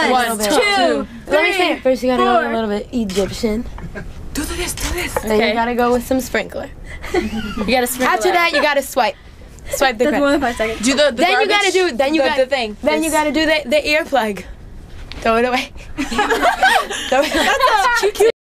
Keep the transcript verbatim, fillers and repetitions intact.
One, bit. two, three, Let me say it. First, you gotta four. go a little bit Egyptian. Do this, do this. Then Okay. you gotta go with some sprinkler. You gotta sprinkle After it. that, you gotta swipe. Swipe the That's credit. more than five seconds. Do the, the Then you garbage, gotta do. Then you the, got the thing. Then you This- gotta do the the earplug. Throw it away. Throw it away. That's cute.